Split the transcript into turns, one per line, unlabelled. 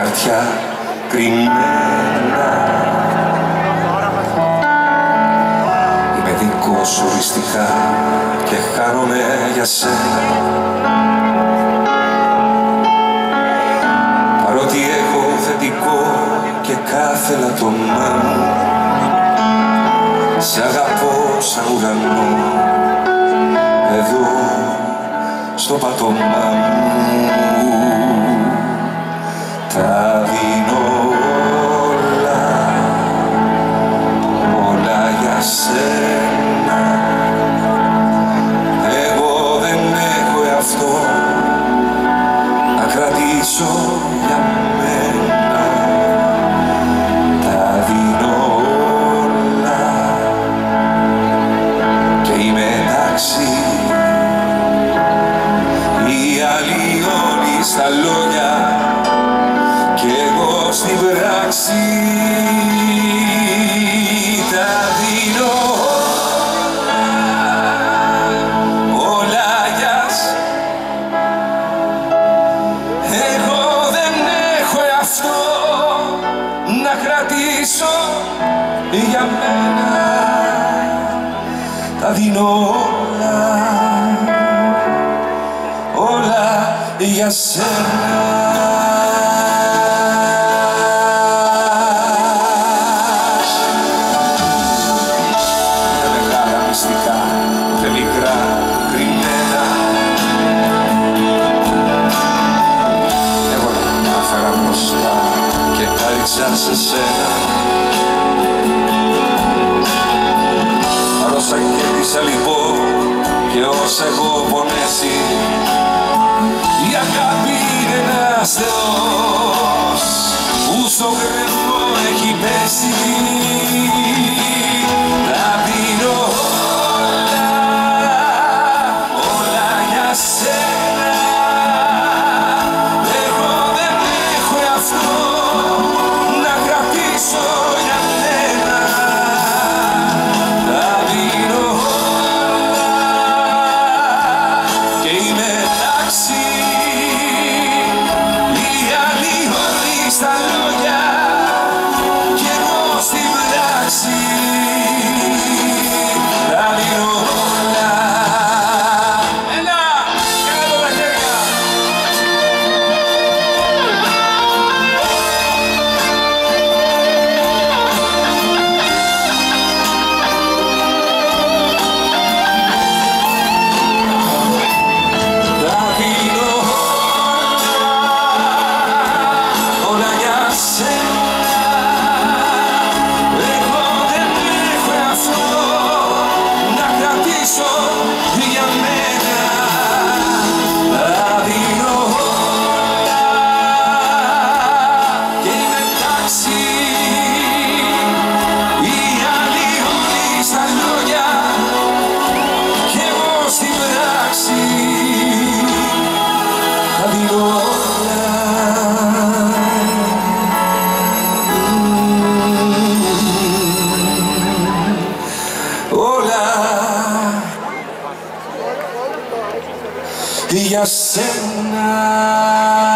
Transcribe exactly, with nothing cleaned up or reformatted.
χαρτιά κρυμμένα. Είμαι δικός οριστικά και χάνομαι για σένα. Παρότι έχω θετικό και κάθε λατωμά μου, σ' αγαπώ σαν ουρανό εδώ στο πάτωμά μου. Τα δίνω όλα, όλα για σένα. Εγώ δεν έχω εαυτό να κρατήσω για μένα. Τα δίνω όλα και είμαι εντάξει. Οι άλλοι όλοι στα λόγια κι εγώ στην πράξη. Τα δίνω όλα για σένα. Εγώ δεν έχω εαυτό να κρατήσω για μένα. Τα δίνω όλα, όλα για σένα. Ούτε μικρά κρυμμένα. Εγώ τα έφερα μπροστά και τα ρίξα σε σένα. Παρ' όσα κέρδισα λοιπόν και όσα έχω πονέσει, η αγάπη είναι ένας θεός που στο κρεμό έχει πέσει. Τα δίνω στα λόγια κι εγώ στην πράξη. Τα δίνω όλα. Έλα, κάτω τα χέρια. Τα δίνω όλα για σένα. Εγώ δεν έχω εαυτό να κρατήσω για μένα. Τα δίνω όλα και είμαι εντάξει. Οι άλλοι όλοι στα λόγια κι εγώ στην πράξη. Τα δίνω όλα. Όλα για σένα.